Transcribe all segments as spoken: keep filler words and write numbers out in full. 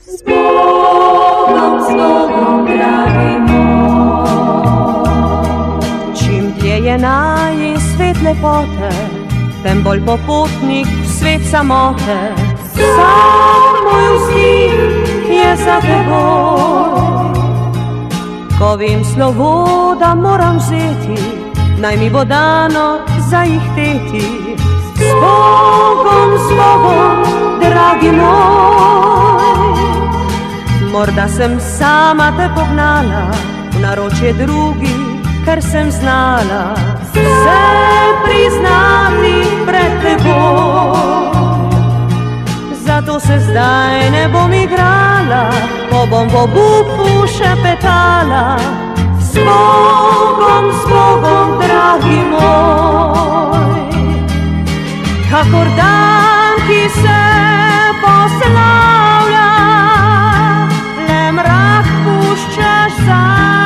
S Bogom, s Bogom, dragi moj. Čim dlje je najin svet lepote, tem bolj popotnik v svet samote. Vsak moj vzdih je za teboj. Ko vem slovo, da moram vzeti, naj mi bo dano zaihteti. S Bogom, s Bogom, dragi moj. Morda sem sama te pognala v naročje drugi, ker sem znala vse priznati pred teboj. Zato se zdaj ne bom igrala, ko bom v obupu še petala. S Bogom, s Bogom, dragi moj. Kakor dan, ki se poslavlja, le mrak puščaš za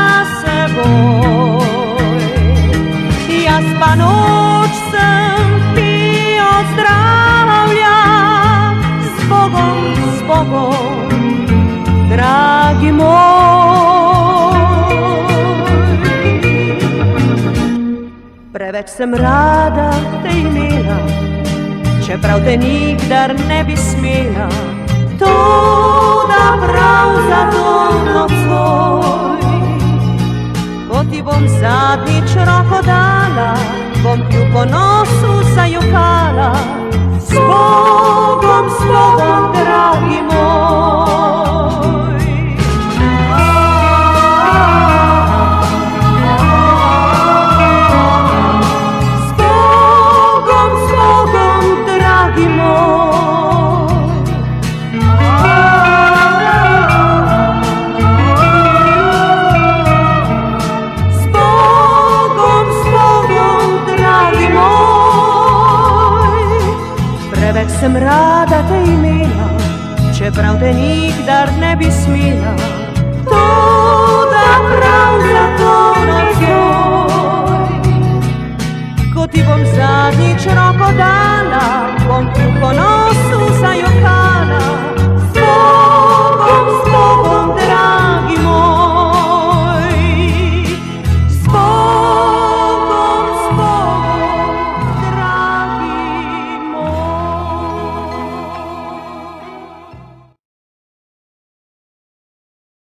seboj. Jaz pa noč sem ti ozdravlja. S Bogom, s Bogom, dragi moj. Preveč sem rada te imela, čeprav te nikdar ne bi smela. To, da prav za to nocoj, ko ti bom zadnjič roko dala, bom ti v ponosu zajokala. S Bogom, s Bogom, dragi moj. S Bogom, s Bogom, dragi moj. S Bogom, s Bogom, dragi moj. Preveč sem rada te imela, čeprav te nikdar ne bi smela. To, da prav za to nocoj, ko ti bom zadnjič roko dala, bom ti v ponos